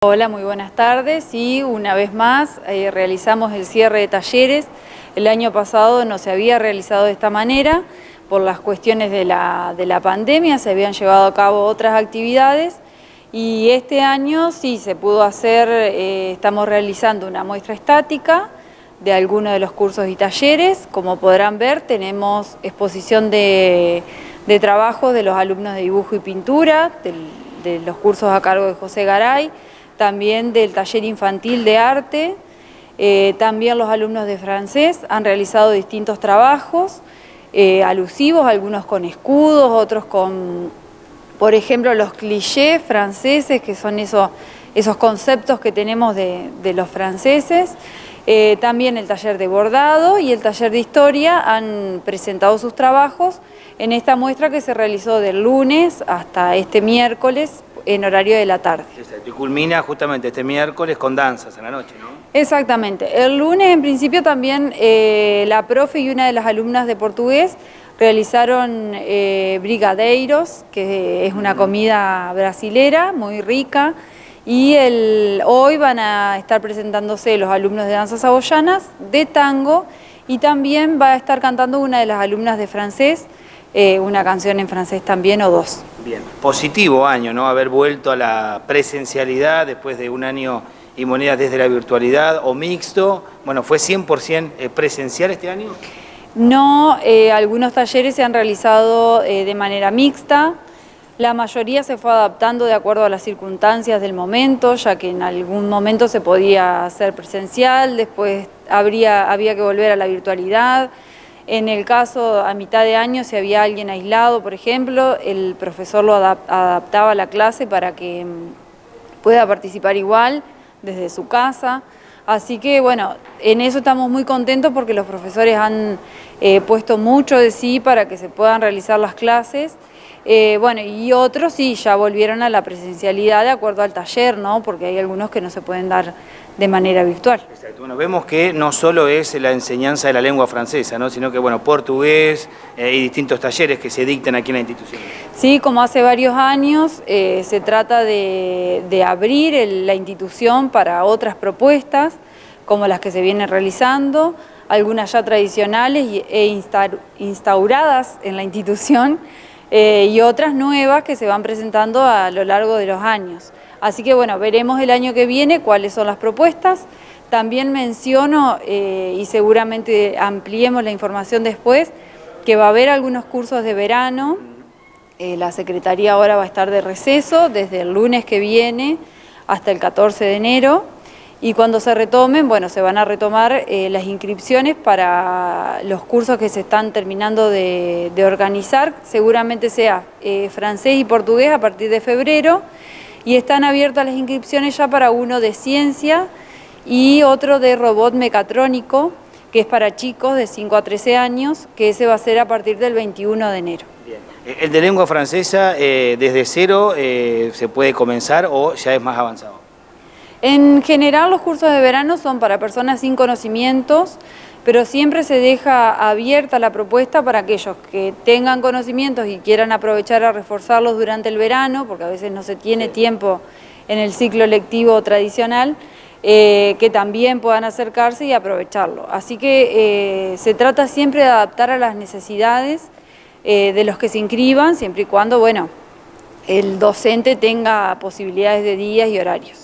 Hola, muy buenas tardes. Sí, una vez más realizamos el cierre de talleres. El año pasado no se había realizado de esta manera por las cuestiones de la pandemia, se habían llevado a cabo otras actividades y este año sí se pudo hacer, estamos realizando una muestra estática de algunos de los cursos y talleres. Como podrán ver, tenemos exposición de trabajos de los alumnos de dibujo y pintura, de los cursos a cargo de José Garay, también del taller infantil de arte, también los alumnos de francés han realizado distintos trabajos alusivos, algunos con escudos, otros con, por ejemplo, los clichés franceses, que son esos conceptos que tenemos de los franceses. También el taller de bordado y el taller de historia han presentado sus trabajos en esta muestra que se realizó del lunes hasta este miércoles en horario de la tarde. Exacto. Y culmina justamente este miércoles con danzas en la noche, ¿no? Exactamente. El lunes en principio también la profe y una de las alumnas de portugués realizaron brigadeiros, que es una comida brasilera muy rica. Y hoy van a estar presentándose los alumnos de danzas saboyanas, de tango, y también va a estar cantando una de las alumnas de francés, una canción en francés también o dos. Bien, positivo año, ¿no? Haber vuelto a la presencialidad después de un año y monedas desde la virtualidad o mixto. Bueno, ¿fue 100% presencial este año? No, algunos talleres se han realizado de manera mixta. La mayoría se fue adaptando de acuerdo a las circunstancias del momento, ya que en algún momento se podía hacer presencial, después había que volver a la virtualidad. En el caso a mitad de año, si había alguien aislado, por ejemplo, el profesor lo adaptaba a la clase para que pueda participar igual desde su casa. Así que bueno, en eso estamos muy contentos porque los profesores han puesto mucho de sí para que se puedan realizar las clases. Bueno, y otros sí, ya volvieron a la presencialidad de acuerdo al taller, ¿no? Porque hay algunos que no se pueden dar de manera virtual. Exacto. Bueno, vemos que no solo es la enseñanza de la lengua francesa, ¿no? Sino que, bueno, portugués y distintos talleres que se dictan aquí en la institución. Sí, como hace varios años, se trata de abrir la institución para otras propuestas, como las que se vienen realizando, algunas ya tradicionales e instauradas en la institución, y otras nuevas que se van presentando a lo largo de los años. Así que bueno, veremos el año que viene cuáles son las propuestas. También menciono, y seguramente ampliemos la información después, que va a haber algunos cursos de verano. La Secretaría ahora va a estar de receso desde el lunes que viene hasta el 14 de enero. Y cuando se retomen, bueno, se van a retomar las inscripciones para los cursos que se están terminando de organizar, seguramente sea francés y portugués a partir de febrero, y están abiertas las inscripciones ya para uno de ciencia y otro de robot mecatrónico, que es para chicos de 5 a 13 años, que ese va a ser a partir del 21 de enero. Bien. ¿El de lengua francesa desde cero se puede comenzar o ya es más avanzado? En general los cursos de verano son para personas sin conocimientos, pero siempre se deja abierta la propuesta para aquellos que tengan conocimientos y quieran aprovechar a reforzarlos durante el verano, porque a veces no se tiene tiempo en el ciclo lectivo tradicional, que también puedan acercarse y aprovecharlo. Así que se trata siempre de adaptar a las necesidades de los que se inscriban, siempre y cuando, bueno, el docente tenga posibilidades de días y horarios.